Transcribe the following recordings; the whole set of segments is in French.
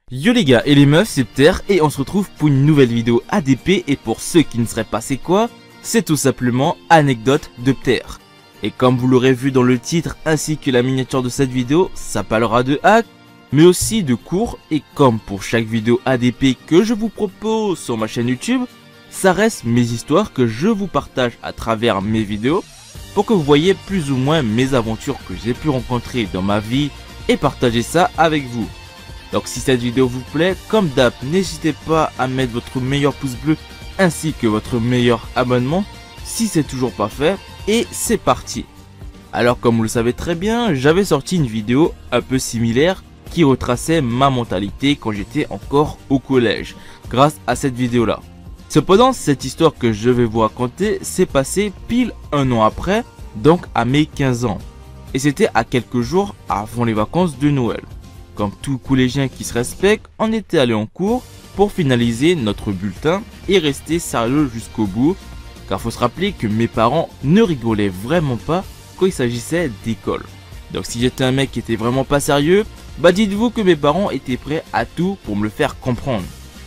Yo les gars et les meufs, c'est Pter et on se retrouve pour une nouvelle vidéo ADP et pour ceux qui ne seraient pas c'est quoi, c'est tout simplement Anecdote de Pter. Et comme vous l'aurez vu dans le titre ainsi que la miniature de cette vidéo, ça parlera de hack, mais aussi de cours et comme pour chaque vidéo ADP que je vous propose sur ma chaîne YouTube, ça reste mes histoires que je vous partage à travers mes vidéos pour que vous voyez plus ou moins mes aventures que j'ai pu rencontrer dans ma vie et partager ça avec vous. Donc si cette vidéo vous plaît, comme d'hab, n'hésitez pas à mettre votre meilleur pouce bleu ainsi que votre meilleur abonnement si c'est toujours pas fait et c'est parti. Alors comme vous le savez très bien, j'avais sorti une vidéo un peu similaire qui retraçait ma mentalité quand j'étais encore au collège grâce à cette vidéo là. Cependant cette histoire que je vais vous raconter s'est passée pile un an après, donc à mes 15 ans. Et c'était à quelques jours avant les vacances de Noël. Comme tout collégien qui se respecte, on était allé en cours pour finaliser notre bulletin et rester sérieux jusqu'au bout. Car faut se rappeler que mes parents ne rigolaient vraiment pas quand il s'agissait d'école. Donc si j'étais un mec qui était vraiment pas sérieux, bah dites-vous que mes parents étaient prêts à tout pour me le faire comprendre.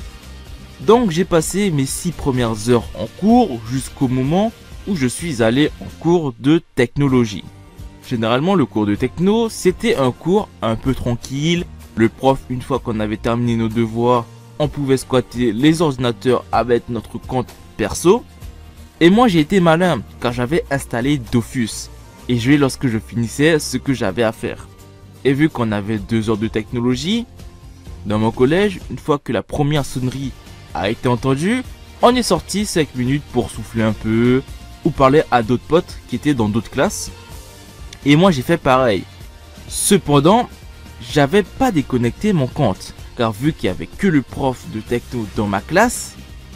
Donc j'ai passé mes 6 premières heures en cours jusqu'au moment où je suis allé en cours de technologie. Généralement le cours de techno c'était un cours un peu tranquille. Le prof, une fois qu'on avait terminé nos devoirs, on pouvait squatter les ordinateurs avec notre compte perso. Et moi j'ai été malin car j'avais installé Dofus et joué lorsque je finissais ce que j'avais à faire. Et vu qu'on avait 2 heures de technologie, dans mon collège, une fois que la première sonnerie a été entendue, on est sorti 5 minutes pour souffler un peu ou parler à d'autres potes qui étaient dans d'autres classes. Et moi j'ai fait pareil. Cependant, j'avais pas déconnecté mon compte car vu qu'il y avait que le prof de techno dans ma classe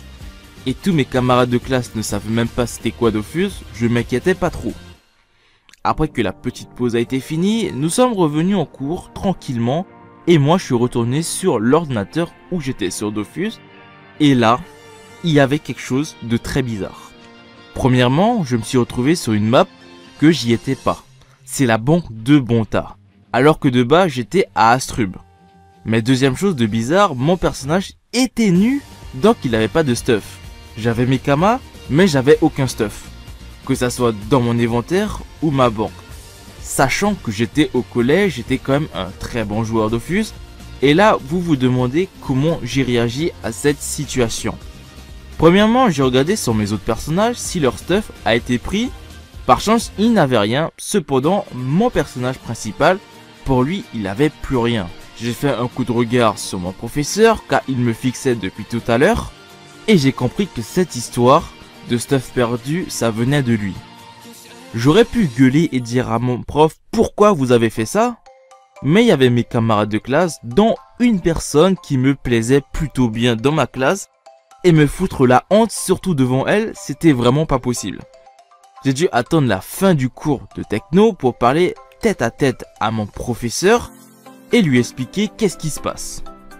et tous mes camarades de classe ne savaient même pas c'était quoi Dofus, je m'inquiétais pas trop. Après que la petite pause a été finie, nous sommes revenus en cours tranquillement et moi je suis retourné sur l'ordinateur où j'étais sur Dofus et là, il y avait quelque chose de très bizarre. Premièrement, je me suis retrouvé sur une map que j'y étais pas. C'est la banque de Bonta, alors que de bas j'étais à Astrub. Mais deuxième chose de bizarre, mon personnage était nu, donc il n'avait pas de stuff. J'avais mes kamas, mais j'avais aucun stuff, que ça soit dans mon inventaire ou ma banque. Sachant que j'étais au collège, j'étais quand même un très bon joueur Dofus, et là vous vous demandez comment j'ai réagi à cette situation. Premièrement, j'ai regardé sur mes autres personnages si leur stuff a été pris. Par chance, il n'avait rien, cependant, mon personnage principal, pour lui, il n'avait plus rien. J'ai fait un coup de regard sur mon professeur, car il me fixait depuis tout à l'heure, et j'ai compris que cette histoire de stuff perdu, ça venait de lui. J'aurais pu gueuler et dire à mon prof, pourquoi vous avez fait ça? Mais il y avait mes camarades de classe, dont une personne qui me plaisait plutôt bien dans ma classe, et me foutre la honte, surtout devant elle, c'était vraiment pas possible. J'ai dû attendre la fin du cours de techno pour parler tête à tête à mon professeur et lui expliquer qu'est-ce qui se passe.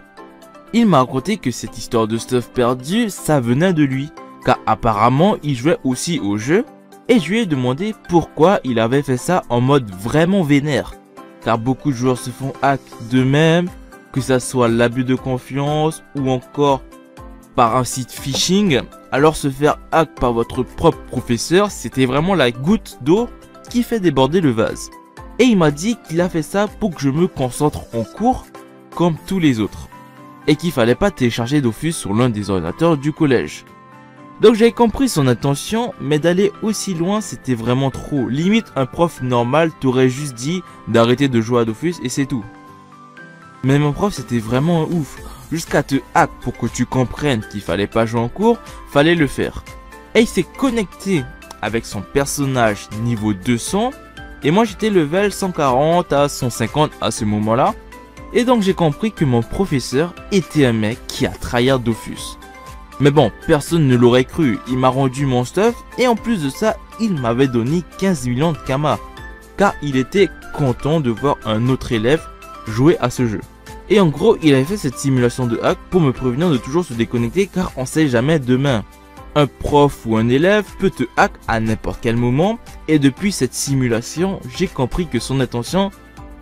Il m'a raconté que cette histoire de stuff perdu, ça venait de lui, car apparemment il jouait aussi au jeu et je lui ai demandé pourquoi il avait fait ça en mode vraiment vénère. Car beaucoup de joueurs se font hack d'eux-mêmes, que ça soit l'abus de confiance ou encore par un site phishing. Alors se faire hack par votre propre professeur, c'était vraiment la goutte d'eau qui fait déborder le vase. Et il m'a dit qu'il a fait ça pour que je me concentre en cours comme tous les autres. Et qu'il fallait pas télécharger Dofus sur l'un des ordinateurs du collège. Donc j'avais compris son intention, mais d'aller aussi loin c'était vraiment trop. Limite un prof normal t'aurait juste dit d'arrêter de jouer à Dofus et c'est tout. Mais mon prof c'était vraiment un ouf. Jusqu'à te hack pour que tu comprennes qu'il fallait pas jouer en cours, fallait le faire. Et il s'est connecté avec son personnage niveau 200 et moi j'étais level 140 à 150 à ce moment-là. Et donc j'ai compris que mon professeur était un mec qui a tryhard Dofus. Mais bon, personne ne l'aurait cru, il m'a rendu mon stuff et en plus de ça, il m'avait donné 15 millions de kamas. Car il était content de voir un autre élève jouer à ce jeu. Et en gros, il avait fait cette simulation de hack pour me prévenir de toujours se déconnecter car on sait jamais demain. Un prof ou un élève peut te hack à n'importe quel moment et depuis cette simulation, j'ai compris que son intention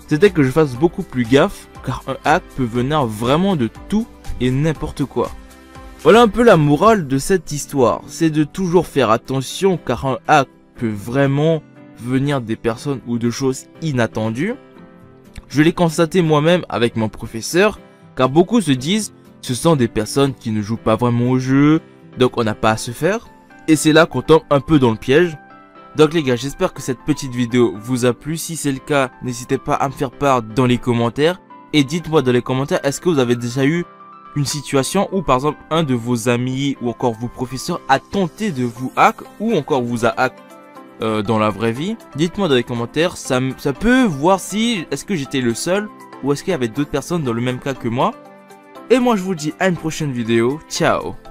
c'était que je fasse beaucoup plus gaffe, car un hack peut venir vraiment de tout et n'importe quoi. Voilà un peu la morale de cette histoire, c'est de toujours faire attention, car un hack peut vraiment venir des personnes ou de choses inattendues. Je l'ai constaté moi-même avec mon professeur, car beaucoup se disent ce sont des personnes qui ne jouent pas vraiment au jeu, donc on n'a pas à se faire. Et c'est là qu'on tombe un peu dans le piège. Donc les gars, j'espère que cette petite vidéo vous a plu. Si c'est le cas, n'hésitez pas à me faire part dans les commentaires. Et dites-moi dans les commentaires, est-ce que vous avez déjà eu une situation où par exemple un de vos amis ou encore vos professeurs a tenté de vous hack ou encore vous a hack dans la vraie vie? Dites-moi dans les commentaires, ça peut voir si est-ce que j'étais le seul ou est-ce qu'il y avait d'autres personnes dans le même cas que moi. Et moi je vous dis à une prochaine vidéo, ciao.